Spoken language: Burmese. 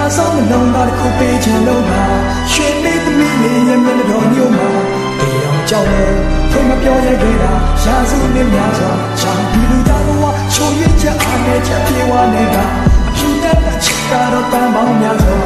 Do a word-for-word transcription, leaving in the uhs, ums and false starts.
ဆောင်မလုံးသားတစ်ခုပေးချင်လို့ပါရွှေပေးသမီးလေးရဲ့မျက်နှာတော်ညို့မှာတရားကြောင့်လို့ဖွင့်မပြောရခဲ့တာရာစုနှစ်များစွာချာပြီးလူသားဘဝချိုးရချက်အားနဲ့ချက်ပြေဝနေတာအဖြူတက်တဲ့ချစ်ကတော့တန်ပေါင်းများစွာ